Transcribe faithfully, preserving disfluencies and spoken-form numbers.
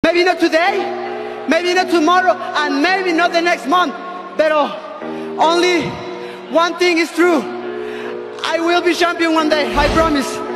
Maybe not today, maybe not tomorrow, and maybe not the next month. But only one thing is true. I will be champion one day, I promise.